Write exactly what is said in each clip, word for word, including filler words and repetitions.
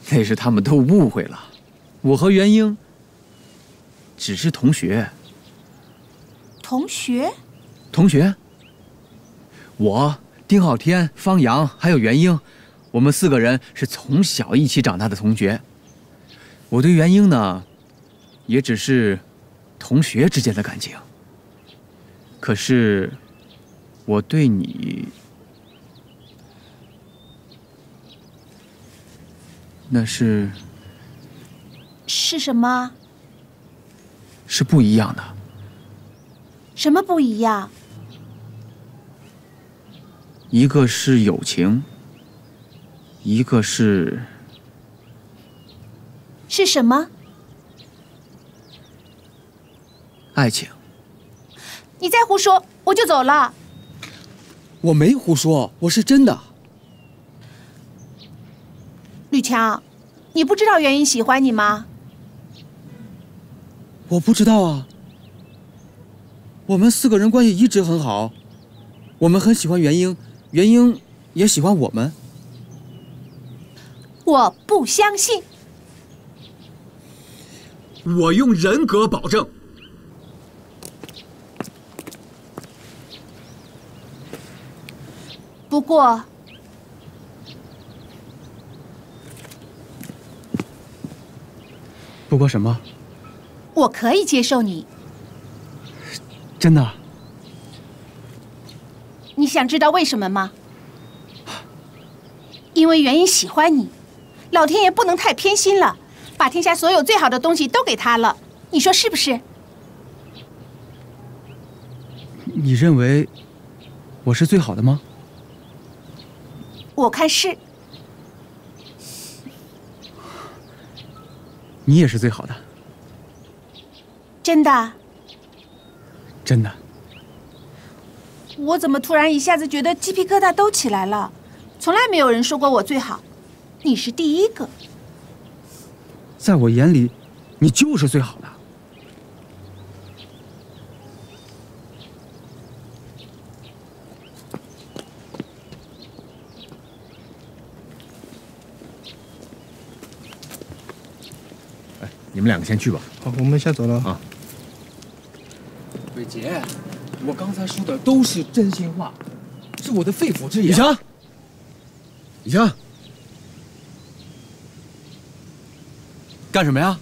那是他们都误会了，我和元英只是同学。 同学？ 同学？我、丁浩天、方洋还有元英，我们四个人是从小一起长大的同学。我对元英呢，也只是同学之间的感情。可是，我对你，那是是什么？ 是不一样的。 什么不一样？ 一个是友情，一个是是什么？ 爱情。 你再胡说，我就走了。 我没胡说，我是真的。 吕强，你不知道元英喜欢你吗？ 我不知道啊。我们四个人关系一直很好，我们很喜欢元英，元英也喜欢我们。 我不相信。 我用人格保证。 不过， 不过什么？ 我可以接受你。 真的？ 你想知道为什么吗？因为元英喜欢你，老天爷不能太偏心了，把天下所有最好的东西都给他了，你说是不是？ 你认为我是最好的吗？ 我看是。 你也是最好的。 真的？ 真的。 我怎么突然一下子觉得鸡皮疙瘩都起来了？从来没有人说过我最好，你是第一个。 在我眼里，你就是最好的。哎，你们两个先去吧。 好，我们先走了啊。伟杰，我刚才说的都是真心话，是我的肺腑之言。 李强，李强，干什么呀？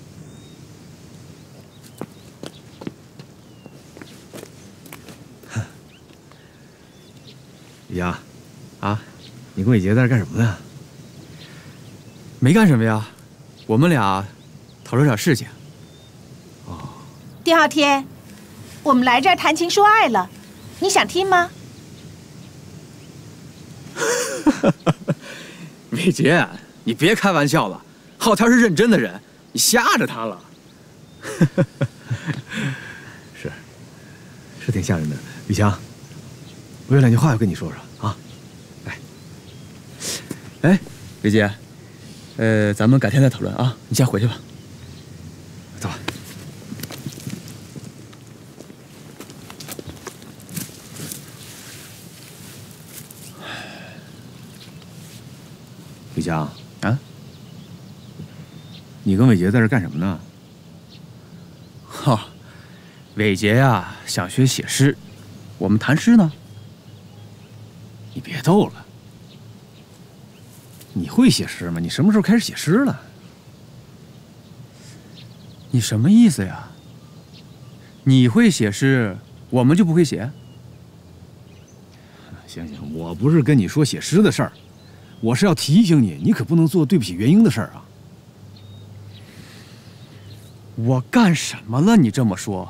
李强，啊，你跟伟杰在这干什么呢？ 没干什么呀，我们俩讨论点事情。 哦， 丁浩天，我们来这儿谈情说爱了，你想听吗？ 伟杰，你别开玩笑了，昊天是认真的人，你吓着他了。是，是挺吓人的。李强，我有两句话要跟你说说啊。来，哎，伟杰，呃，咱们改天再讨论啊，你先回去吧。走吧。李强啊，你跟伟杰在这干什么呢？ 哈，伟杰呀，想学写诗，我们谈诗呢。 你别逗了，你会写诗吗？你什么时候开始写诗了？ 你什么意思呀？你会写诗，我们就不会写？ 行行，我不是跟你说写诗的事儿。我是要提醒你，你可不能做对不起元英的事儿啊！ 我干什么了？你这么说，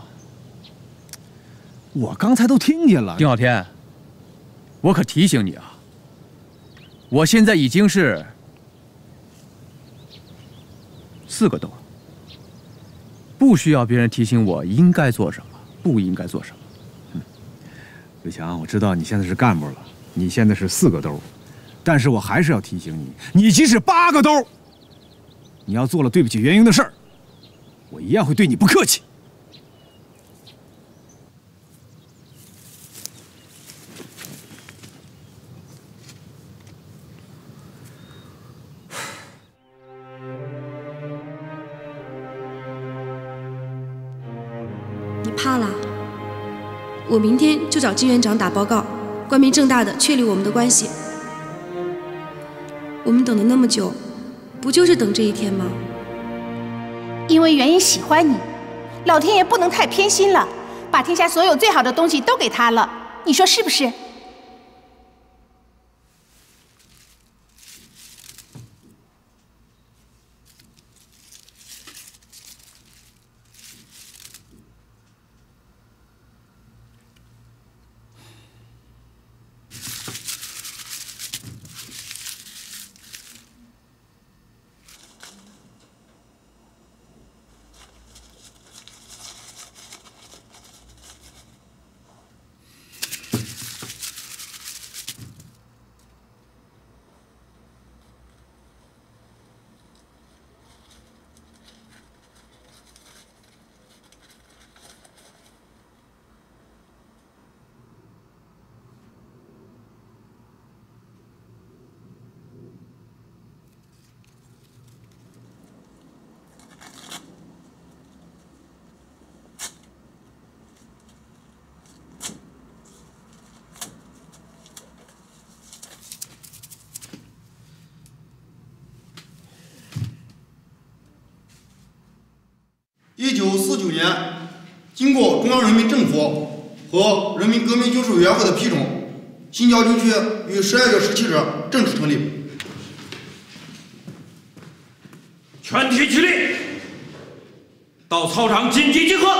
我刚才都听见了。 丁浩天，我可提醒你啊，我现在已经是四个豆，不需要别人提醒我应该做什么，不应该做什么。 嗯，伟强，我知道你现在是干部了，你现在是四个兜。但是我还是要提醒你，你即使八个兜，你要做了对不起元英的事儿，我一样会对你不客气。 怕啦。我明天就找金园长打报告，光明正大的确立我们的关系。我们等了那么久，不就是等这一天吗？ 因为元英喜欢你，老天爷不能太偏心了，把天下所有最好的东西都给他了，你说是不是？ 一九四九年，经过中央人民政府和人民革命军事委员会的批准，新郊军区于十二月十七日正式成立。 全体起立，到操场紧急集合。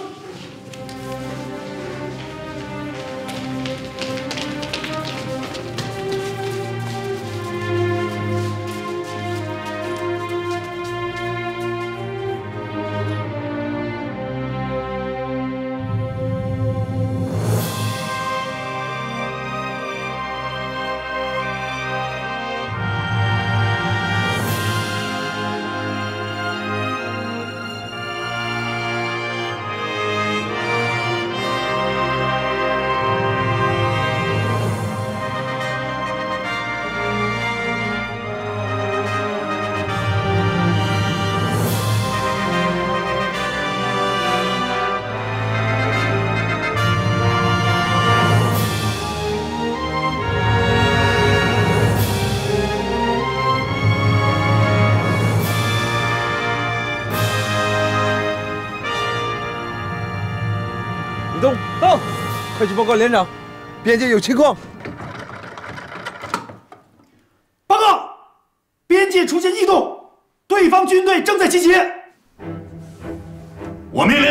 李东，到，快去报告连长，边界有情况。 报告，边界出现异动，对方军队正在集结。 我命令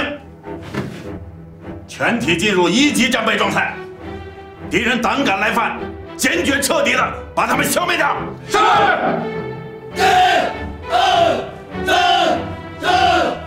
全体进入一级战备状态，敌人胆敢来犯，坚决彻底的把他们消灭掉。是。一、二、三、四。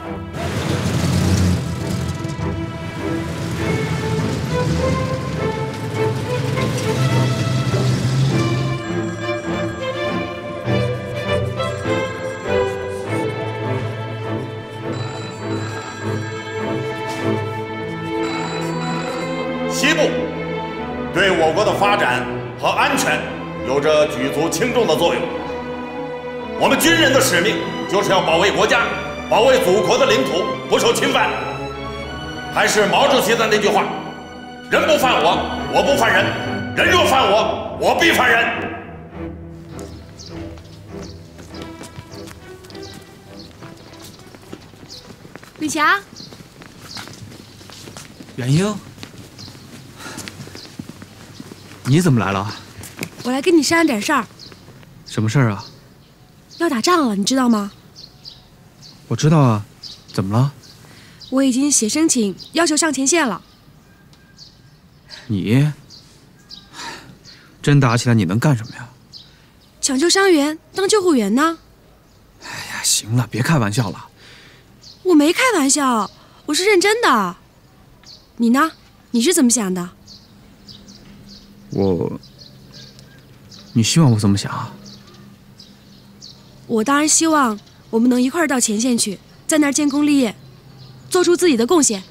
西部对我国的发展和安全有着举足轻重的作用。我们军人的使命就是要保卫国家，保卫祖国的领土不受侵犯。还是毛主席的那句话：人不犯我，我不犯人；人若犯我，我必犯人。 李霞， 元英。你怎么来了？ 我来跟你商量点事儿。 什么事儿啊？ 要打仗了，你知道吗？ 我知道啊，怎么了？ 我已经写申请，要求上前线了。 你真打起来，你能干什么呀？ 抢救伤员，当救护员呢。 哎呀，行了，别开玩笑了。 我没开玩笑，我是认真的。你呢？你是怎么想的？ 我，你希望我怎么想啊？ 我当然希望我们能一块儿到前线去，在那儿建功立业，做出自己的贡献。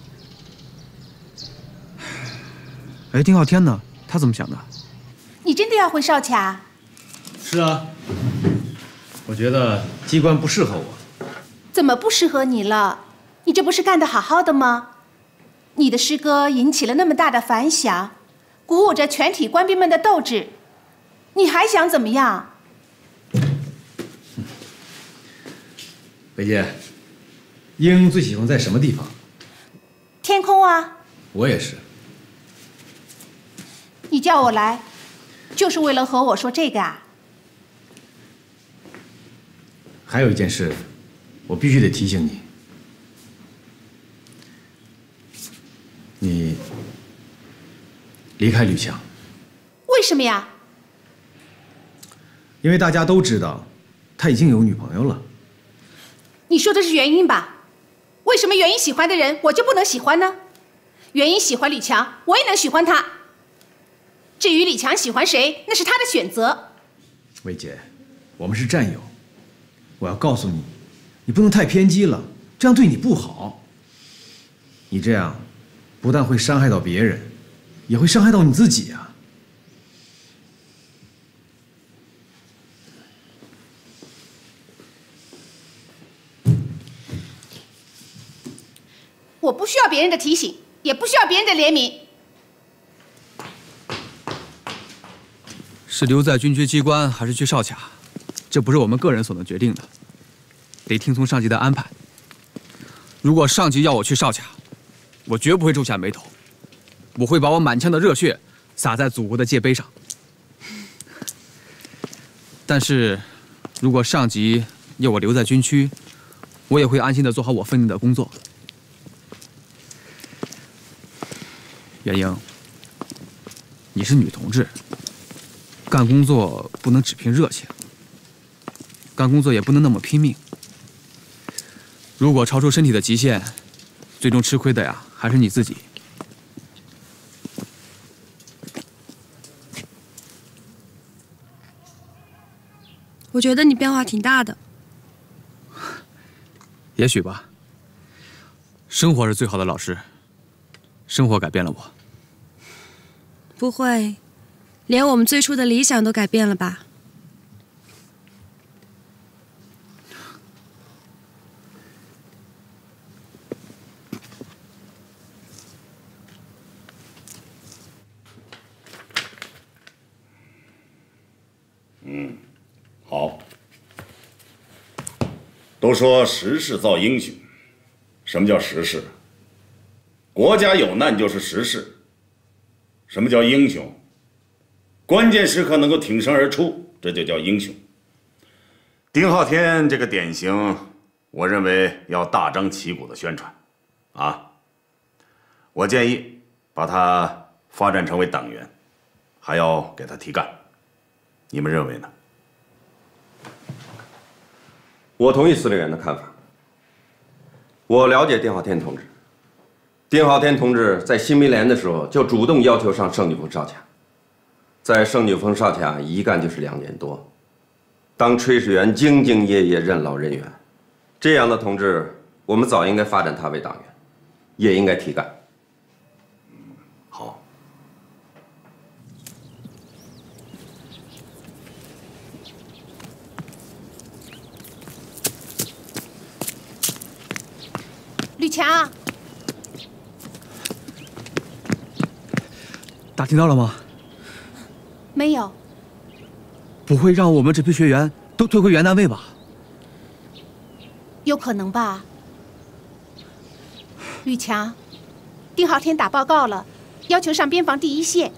哎，丁浩天呢？他怎么想的？ 你真的要回少卡？ 是啊，我觉得机关不适合我。 怎么不适合你了？你这不是干得好好的吗？ 你的诗歌引起了那么大的反响，鼓舞着全体官兵们的斗志，你还想怎么样？ 北姐，鹰最喜欢在什么地方？ 天空啊！ 我也是。 你叫我来，就是为了和我说这个啊？ 还有一件事，我必须得提醒你。你离开吕强。 为什么呀？ 因为大家都知道，他已经有女朋友了。 你说的是原因吧？为什么原因喜欢的人我就不能喜欢呢？原因喜欢李强，我也能喜欢他。至于李强喜欢谁，那是他的选择。 魏姐，我们是战友，我要告诉你，你不能太偏激了，这样对你不好。你这样，不但会伤害到别人，也会伤害到你自己啊。 我不需要别人的提醒，也不需要别人的怜悯。 是留在军区机关还是去哨卡，这不是我们个人所能决定的，得听从上级的安排。如果上级要我去哨卡，我绝不会皱下眉头，我会把我满腔的热血洒在祖国的界碑上。但是，如果上级要我留在军区，我也会安心的做好我分内的工作。袁英，你是女同志，干工作不能只凭热情，干工作也不能那么拼命。如果超出身体的极限，最终吃亏的呀还是你自己。 我觉得你变化挺大的。 也许吧。生活是最好的老师，生活改变了我。 不会，连我们最初的理想都改变了吧？ 嗯，好。都说时势造英雄，什么叫时势？国家有难就是时势。什么叫英雄？关键时刻能够挺身而出，这就叫英雄。丁浩天这个典型，我认为要大张旗鼓的宣传，啊，我建议把他发展成为党员，还要给他提干，你们认为呢？ 我同意司令员的看法。我了解丁浩天同志。丁浩天同志在新民联的时候就主动要求上圣女峰哨卡，在圣女峰哨卡一干就是两年多，当炊事员兢兢业业、任劳任怨，这样的同志，我们早应该发展他为党员，也应该提干。 好。 吕强。 打听到了吗？ 没有。 不会让我们这批学员都退回原单位吧？ 有可能吧。吕强，丁浩天打报告了，要求上边防第一线。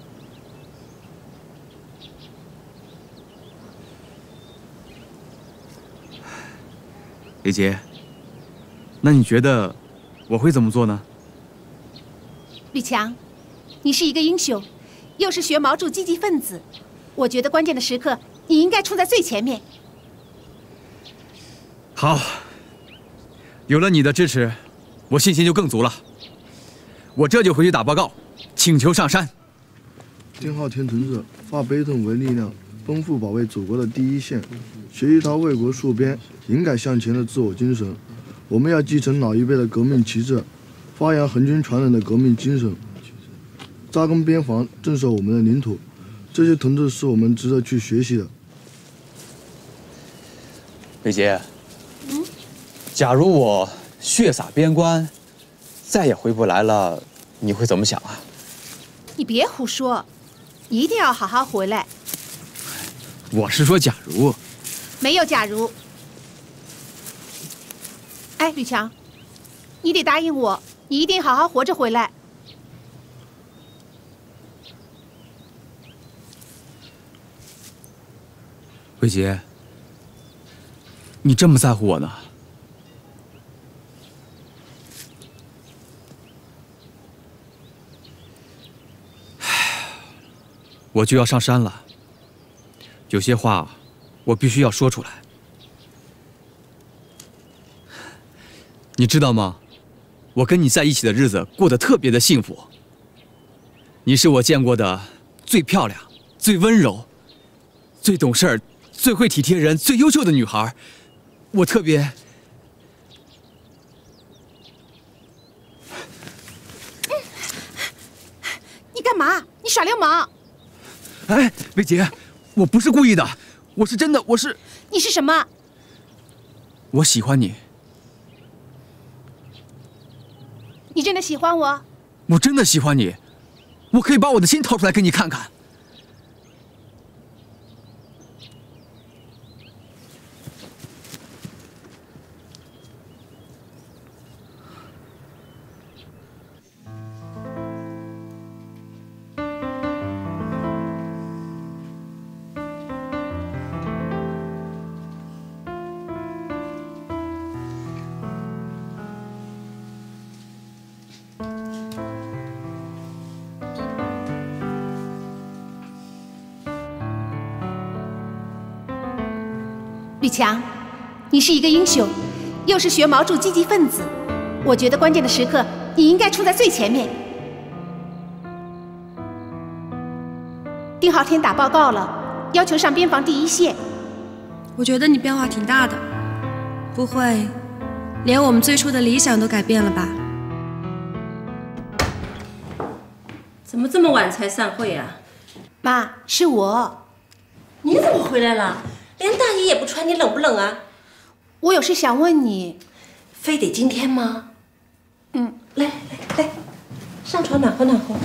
李杰，那你觉得我会怎么做呢？ 吕强。你是一个英雄，又是学毛主积极分子，我觉得关键的时刻你应该冲在最前面。 好，有了你的支持，我信心就更足了。我这就回去打报告，请求上山。 丁浩天同志化悲痛为力量，奔赴保卫祖国的第一线，学习他为国戍边、勇敢向前的自我精神。我们要继承老一辈的革命旗帜，发扬恒军传人的革命精神。扎根边防，镇守我们的领土，这些同志是我们值得去学习的。 北杰，嗯，假如我血洒边关， 再也回不来了，你会怎么想啊？ 你别胡说，你一定要好好回来。 我是说，假如。 没有假如。哎，吕强，你得答应我，你一定好好活着回来。 慧杰，你这么在乎我呢？我就要上山了，有些话我必须要说出来。你知道吗？我跟你在一起的日子过得特别的幸福。你是我见过的最漂亮、最温柔、最懂事儿、最会体贴人、最优秀的女孩。我特别…… 你干嘛？你耍流氓！ 哎，薇姐，我不是故意的，我是真的，我是…… 你是什么？ 我喜欢你。 你真的喜欢我？ 我真的喜欢你，我可以把我的心掏出来给你看看。 吕强，你是一个英雄，又是学毛主积极分子，我觉得关键的时刻你应该冲在最前面。丁浩天打报告了，要求上边防第一线。 我觉得你变化挺大的，不会连我们最初的理想都改变了吧？ 怎么这么晚才散会啊？ 妈，是我。 你怎么回来了？连大衣也不穿，你冷不冷啊？ 我有事想问你。 非得今天吗？ 嗯， 来来来，上床暖和暖和。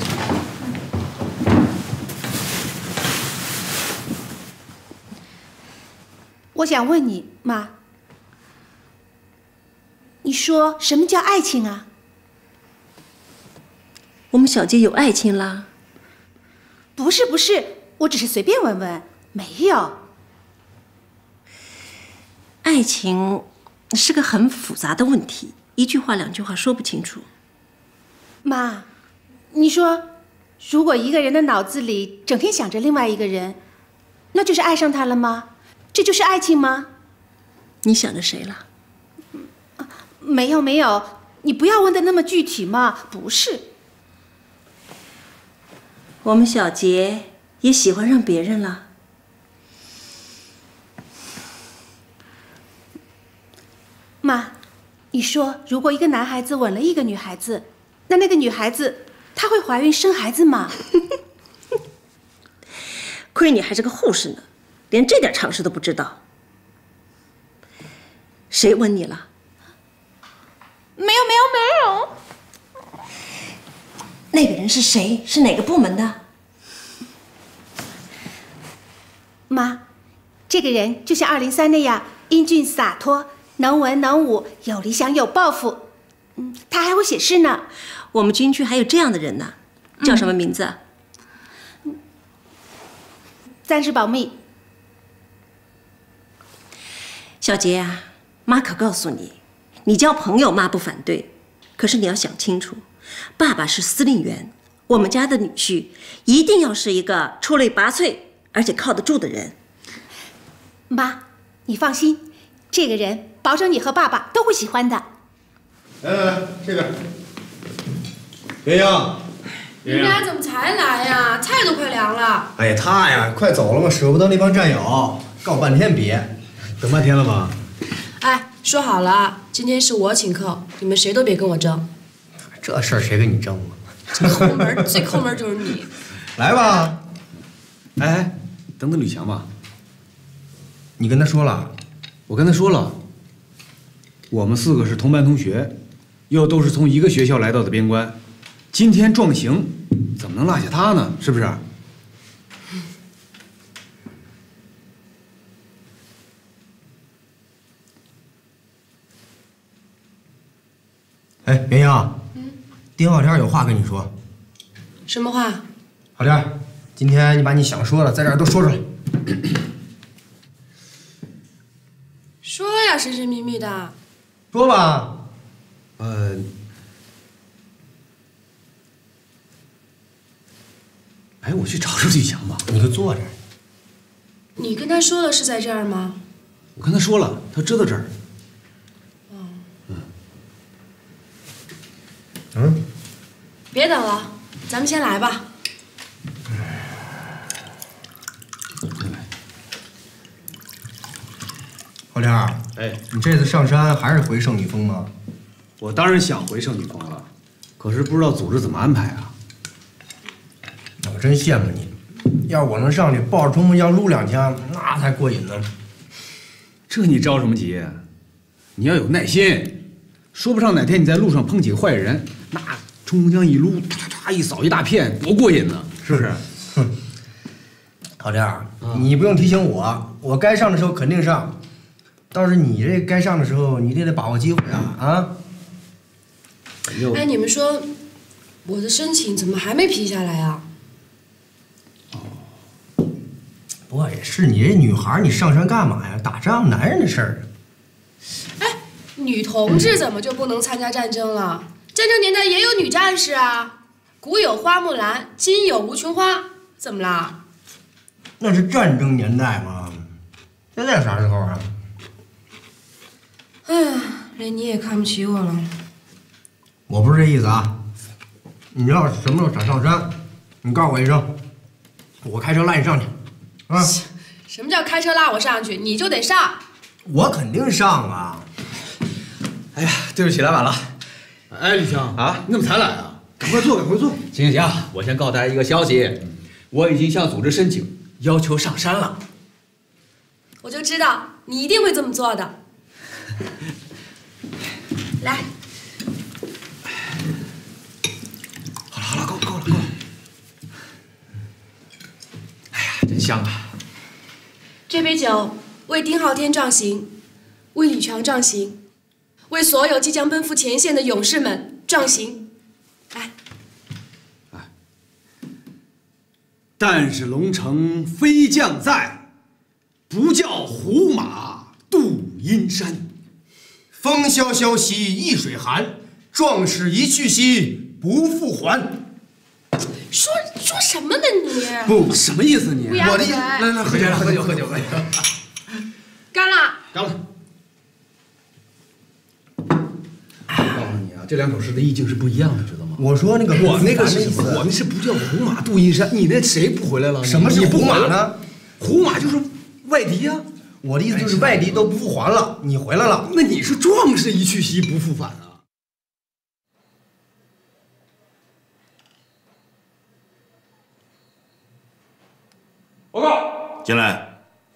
我想问你，妈，你说什么叫爱情啊？ 我们小杰有爱情啦？ 不是不是，我只是随便问问，没有。 爱情是个很复杂的问题，一句话两句话说不清楚。 妈，你说，如果一个人的脑子里整天想着另外一个人，那就是爱上他了吗？这就是爱情吗？ 你想着谁了？ 没有没有，你不要问的那么具体嘛。不是。 我们小杰也喜欢上别人了。 妈，你说，如果一个男孩子吻了一个女孩子，那那个女孩子她会怀孕生孩子吗？ 亏你还是个护士呢，连这点常识都不知道。谁吻你了？ 没有没有没有。 那个人是谁？是哪个部门的？ 妈，这个人就像二零三那样英俊洒脱，能文能武，有理想有抱负。嗯，他还会写诗呢。 我们军区还有这样的人呢，叫什么名字？ 嗯，暂时保密。 小杰啊，妈可告诉你，你交朋友妈不反对，可是你要想清楚，爸爸是司令员，我们家的女婿一定要是一个出类拔萃而且靠得住的人。 妈，你放心，这个人保证你和爸爸都会喜欢的。 来来来，这个。元英， 你们俩怎么才来呀？菜都快凉了。 哎呀，他呀，快走了嘛，舍不得那帮战友，告半天别，等半天了吗？ 哎，说好了，今天是我请客，你们谁都别跟我争。 这事儿谁跟你争啊？ 这抠门，最抠门就是你。 来吧。哎哎，等等吕强吧。你跟他说了？ 我跟他说了，我们四个是同班同学， 又都是从一个学校来到的边关，今天壮行，怎么能落下他呢？是不是？ 哎，元英，嗯，丁浩天有话跟你说。 什么话？ 浩天，今天你把你想说的在这儿都说出来。 说呀，神神秘秘的。 说吧。 呃，哎，我去找找吕强吧。 你就坐这儿。 你跟他说的是在这儿吗？ 我跟他说了，他知道这儿。 哦。 嗯。 嗯。 别等了，咱们先来吧。 浩天， 哎， 你这次上山还是回圣女峰吗？ 我当然想回圣女峰了，可是不知道组织怎么安排啊。 我真羡慕你，要是我能上去抱着冲锋枪撸两枪，那才过瘾呢。 这你着什么急？你要有耐心，说不上哪天你在路上碰几个坏人，那冲锋枪一撸，嚓嚓嚓一扫一大片，多过瘾呢，是不是？ 哼，浩天，你不用提醒我，我该上的时候肯定上。倒是你这该上的时候，你得得把握机会啊啊！ 哎，你们说，我的申请怎么还没批下来啊？ 不过也是，你这女孩，你上山干嘛呀？打仗男人的事儿。 哎，女同志怎么就不能参加战争了？战争年代也有女战士啊，古有花木兰，今有吴琼花，怎么啦？ 那是战争年代嘛，现在啥时候啊？ 哎呀，连你也看不起我了。 我不是这意思啊！你要是什么时候想上山，你告诉我一声，我开车拉你上去。啊！ 什么叫开车拉我上去？你就得上。 我肯定上啊！ 哎呀，对不起，来晚了。 哎，李强啊，你怎么才来啊？赶快坐，赶快坐。 行行行，我先告诉大家一个消息，我已经向组织申请，要求上山了。 我就知道你一定会这么做的。来， 好了好了，够够了够了。哎呀，真香啊！ 这杯酒为丁浩天壮行，为吕强壮行，为所有即将奔赴前线的勇士们壮行。来， 但是龙城飞将在，不教胡马度阴山。 风萧萧兮易水寒，壮士一去兮不复还。 说说什么呢你？ 不，什么意思你？ 我的意思，来来喝酒喝酒喝酒喝酒。 干了， 干了。我告诉你啊，这两首诗的意境是不一样的，知道吗？ 我说那个我那个是什么？我那是不叫胡马度阴山，你那谁不回来了？ 什么是胡马呢？ 胡马就是外敌呀。 我的意思就是外敌都不复还了，你回来了， 那你是壮士一去兮不复返啊！ 报告，进来。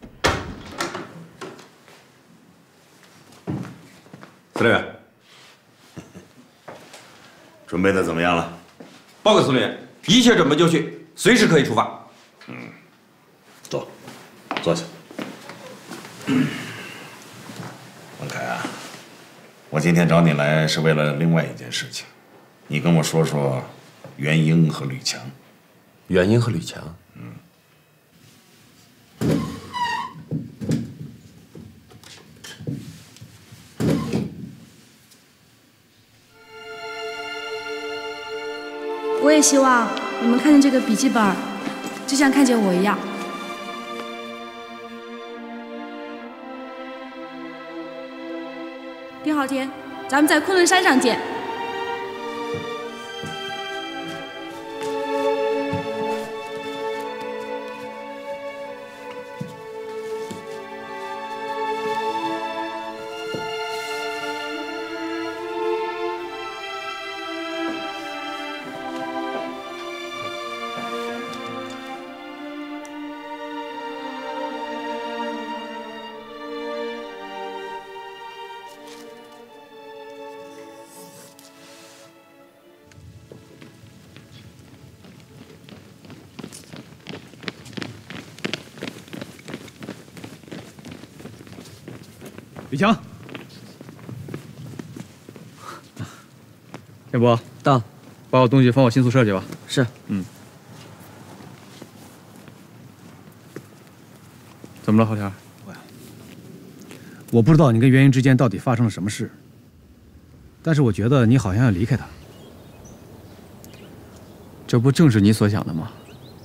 司令员， 准备的怎么样了？ 报告司令员，一切准备就绪，随时可以出发。 嗯，坐，坐下。文凯啊，我今天找你来是为了另外一件事情，你跟我说说元英和吕强。 元英和吕强， 嗯， 我也希望你们看见这个笔记本，就像看见我一样。丁浩天，咱们在昆仑山上见。 李强， 建博到，把我东西放我新宿舍去吧。是。嗯。怎么了，郝天？ 我不知道你跟袁英之间到底发生了什么事，但是我觉得你好像要离开他。 这不正是你所想的吗？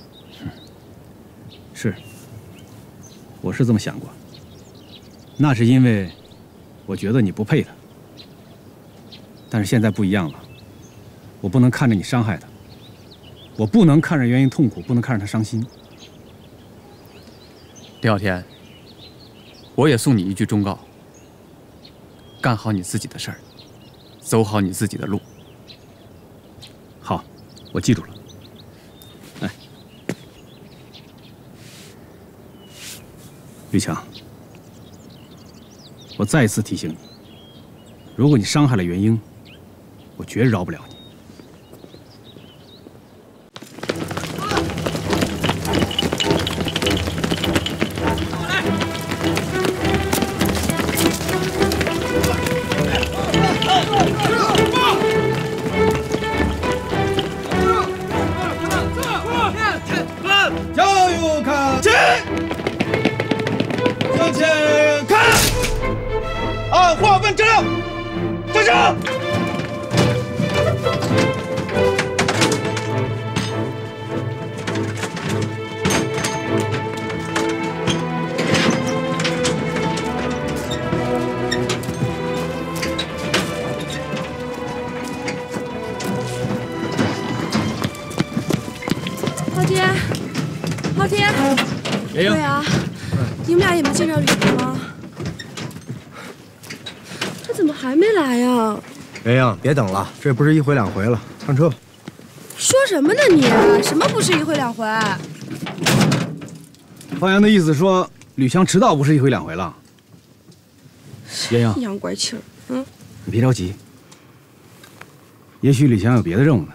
是，我是这么想过。那是因为我觉得你不配他。但是现在不一样了，我不能看着你伤害他，我不能看着袁英痛苦，不能看着他伤心。 丁小天，我也送你一句忠告：干好你自己的事儿，走好你自己的路。 好，我记住了。哎，吕强，我再一次提醒你，如果你伤害了袁英，我绝饶不了你。 加油看齐，向前看，按划分车辆，站正。 昊天，昊天， 袁英， 对啊，你们俩也没见着吕强吗？他怎么还没来呀？ 袁英，别等了，这不是一回两回了，上车吧。 说什么呢你？什么不是一回两回？ 方阳的意思说，吕强迟到不是一回两回了。袁英， 洋怪气儿，嗯， 你别着急，也许吕强有别的任务呢。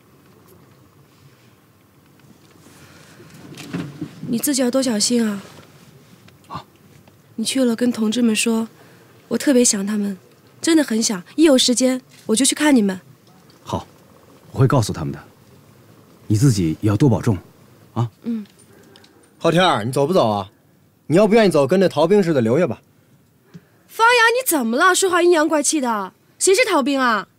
你自己要多小心啊！ 好， 你去了跟同志们说，我特别想他们，真的很想，一有时间我就去看你们。 好，我会告诉他们的。你自己也要多保重，啊。 嗯。 昊天，你走不走啊？你要不愿意走，跟那逃兵似的留下吧。 方阳，你怎么了？说话阴阳怪气的，谁是逃兵啊？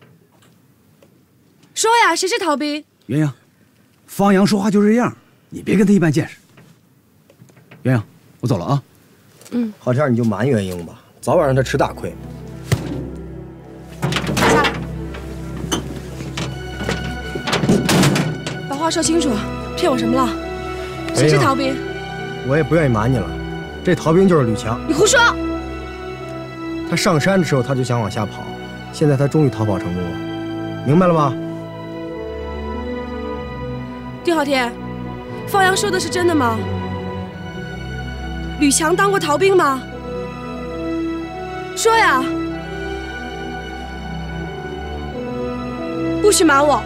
说呀，谁是逃兵？ 袁英，方阳说话就这样，你别跟他一般见识。袁英，我走了啊。 嗯。 昊天，你就瞒袁英吧，早晚让他吃大亏。 下来，把话说清楚，骗我什么了？谁是逃兵？ 我也不愿意瞒你了，这逃兵就是吕强。 你胡说！ 他上山的时候他就想往下跑，现在他终于逃跑成功了，明白了吗？ 丁昊天，方阳说的是真的吗？吕强当过逃兵吗？说呀！不许瞒我！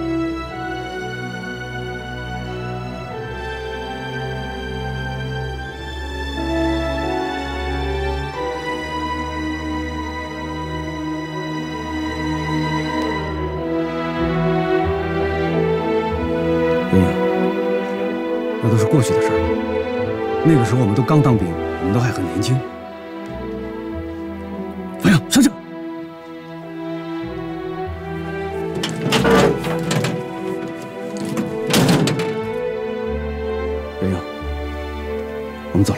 袁英，那都是过去的事儿了。那个时候我们都刚当兵，我们都还很年轻。方阳，上车。袁英，我们走了。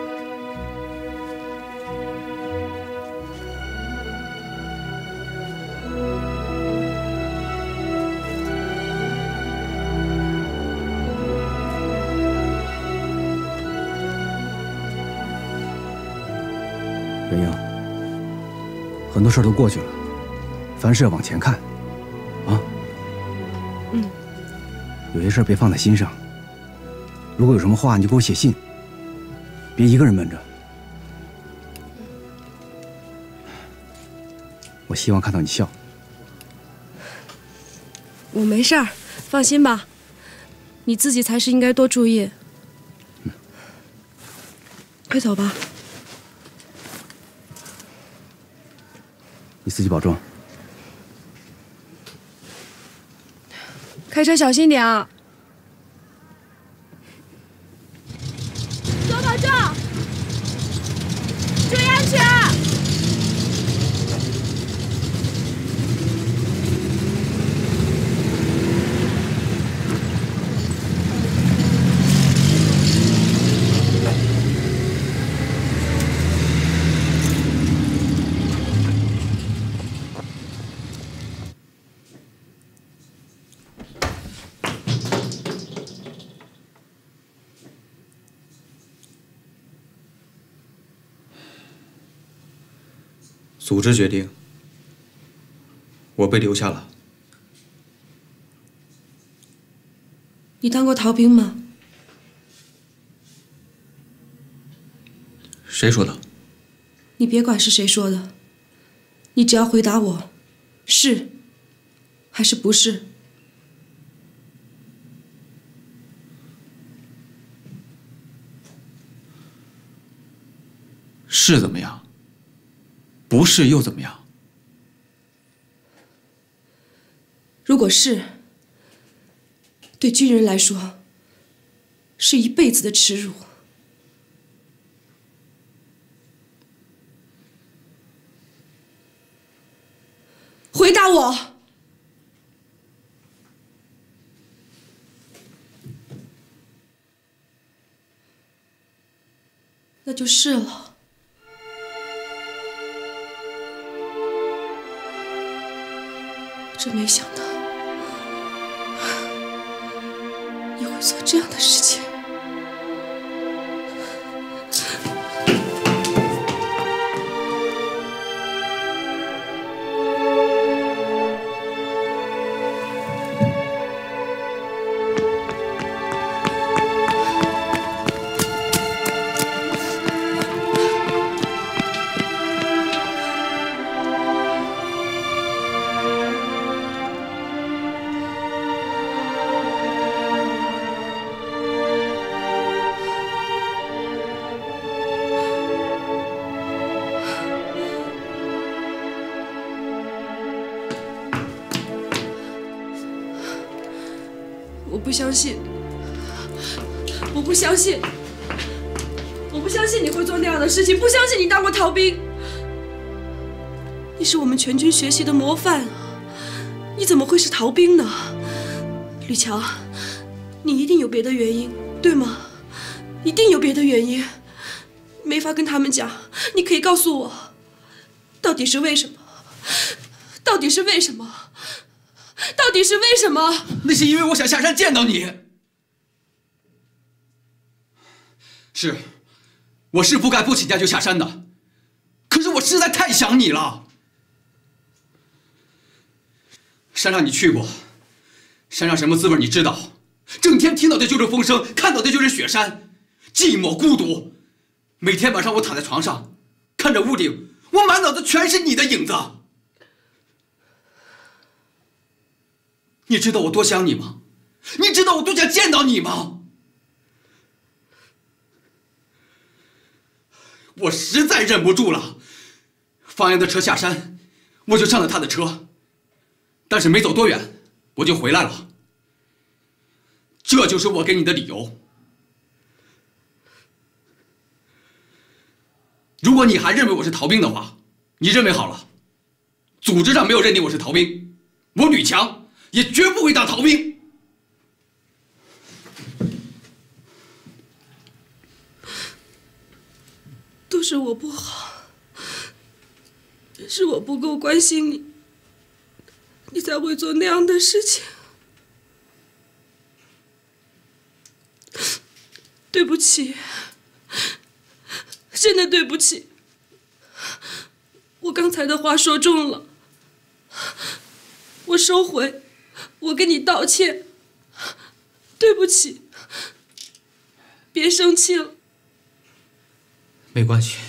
袁英，很多事儿都过去了，凡事要往前看，啊。 嗯。 有些事儿别放在心上。如果有什么话，你就给我写信，别一个人闷着。我希望看到你笑。 我没事儿，放心吧。你自己才是应该多注意。嗯。快走吧。 你自己保重。 开车小心点啊！左保重，注意安全。 组织决定，我被留下了。 你当过逃兵吗？ 谁说的？ 你别管是谁说的，你只要回答我，是还是不是？ 是怎么样？不是又怎么样？ 如果是，对军人来说，是一辈子的耻辱。回答我。 那就是了。真没想到你会做这样的事情。我不相信，我不相信，我不相信你会做那样的事情，不相信你当过逃兵。你是我们全军学习的模范啊，你怎么会是逃兵呢？吕强，你一定有别的原因，对吗？一定有别的原因，没法跟他们讲。你可以告诉我，到底是为什么？到底是为什么？ 到底是为什么？ 那是因为我想下山见到你。是，我是不该不请假就下山的，可是我实在太想你了。山上你去过，山上什么滋味你知道，整天听到的就是风声，看到的就是雪山，寂寞孤独。每天晚上我躺在床上，看着屋顶，我满脑子全是你的影子。 你知道我多想你吗？你知道我多想见到你吗？我实在忍不住了，方阳的车下山，我就上了他的车，但是没走多远，我就回来了。这就是我给你的理由。如果你还认为我是逃兵的话，你认为好了，组织上没有认定我是逃兵，我吕强。 也绝不会当逃兵。 都是我不好，是我不够关心你，你才会做那样的事情。对不起，真的对不起，我刚才的话说重了，我收回。 我跟你道歉，对不起，别生气了。 没关系。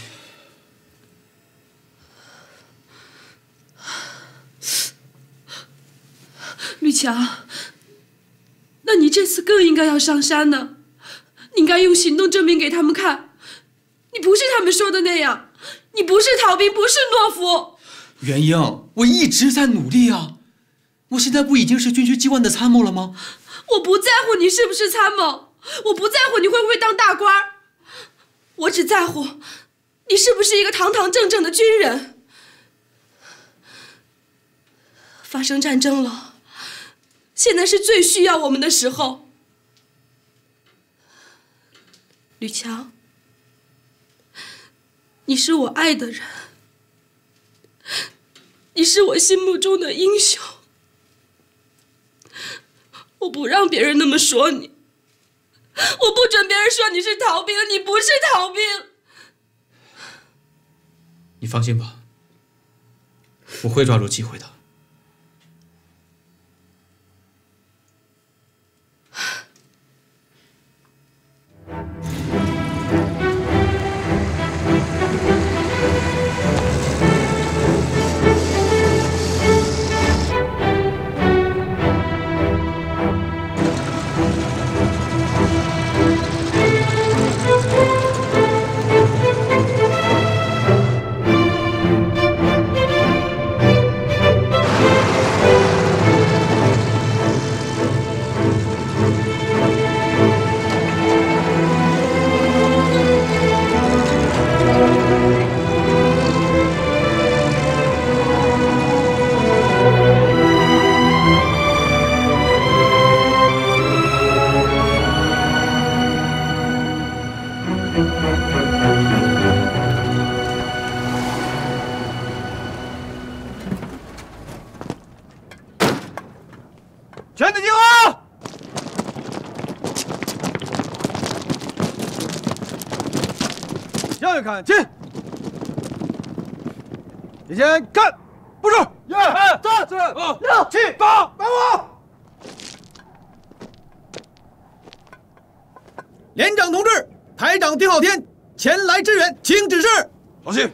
吕强，那你这次更应该要上山呢，你应该用行动证明给他们看，你不是他们说的那样，你不是逃兵，不是懦夫。 元英，我一直在努力啊！我现在不已经是军区机关的参谋了吗？ 我不在乎你是不是参谋，我不在乎你会不会当大官，我只在乎你是不是一个堂堂正正的军人。发生战争了，现在是最需要我们的时候。吕强，你是我爱的人，你是我心目中的英雄。我不让别人那么说你，我不准别人说你是逃兵，你不是逃兵。 你放心吧，我会抓住机会的。 全体集合！向右看齐。提前看，部署，一、二、三、四、五、六、七、八，摆我！连长同志，排长丁浩天前来支援，请指示。 放心，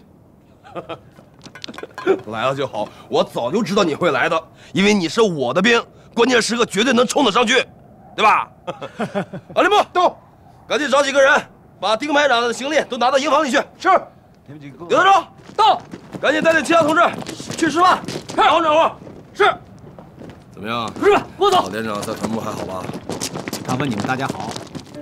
来了就好。我早就知道你会来的，因为你是我的兵。 关键时刻绝对能冲得上去，对吧？阿林部到，赶紧找几个人，把丁排长的行李都拿到营房里去。是。你们几个。刘大柱到，赶紧带领其他同志去吃饭，然后掌握。是。怎么样？是，我走。老连长在团部还好吧？ 他问你们大家好。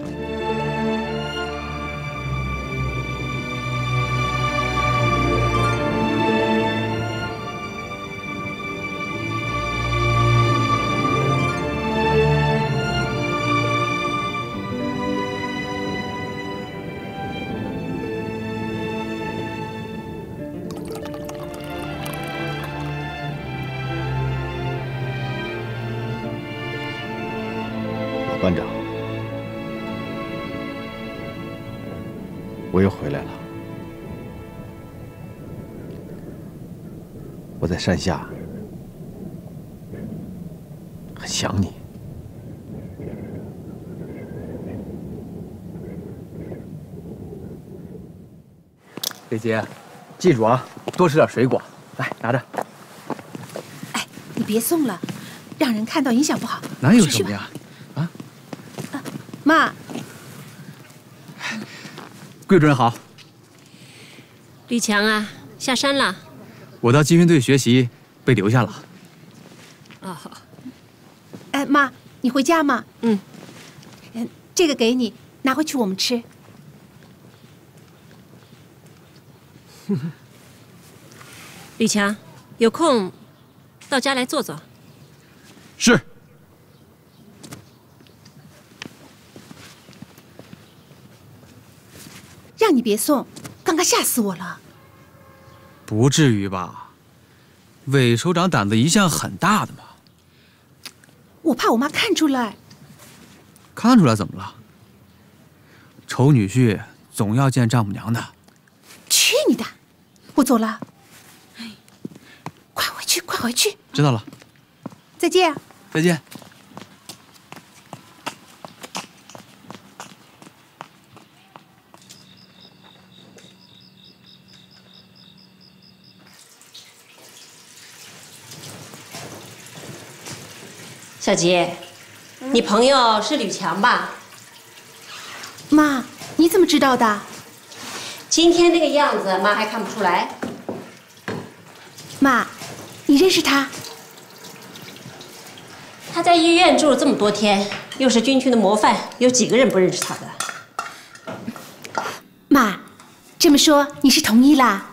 班长，我又回来了。我在山下，很想你。 姐姐，记住啊，多吃点水果。来，拿着。 哎，你别送了，让人看到影响不好。 哪有什么呀？ 妈， 桂主任好。 吕强啊，下山了。 我到集训队学习，被留下了。 哦。 哎，妈，你回家吗？ 嗯。 嗯，这个给你，拿回去我们吃。 吕强，有空到家来坐坐。 是。 让你别送，刚刚吓死我了。 不至于吧？韦首长胆子一向很大的嘛。 我怕我妈看出来。 看出来怎么了？丑女婿总要见丈母娘的。 去你的！我走了。快回去，快回去。 知道了。 再见。 再见。 小吉，你朋友是吕强吧？ 妈，你怎么知道的？ 今天这个样子，妈还看不出来。 妈，你认识他？ 他在医院住了这么多天，又是军区的模范，有几个人不认识他的？ 妈，这么说你是同意啦？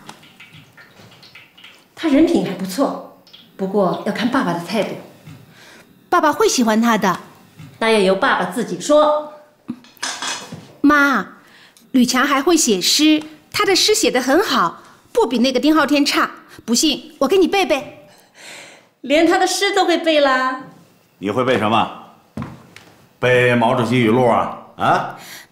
他人品还不错，不过要看爸爸的态度。 爸爸会喜欢他的， 那要由爸爸自己说。 妈，吕强还会写诗，他的诗写得很好，不比那个丁昊天差。不信，我给你背背。 连他的诗都会背啦？ 你会背什么？背毛主席语录啊？啊？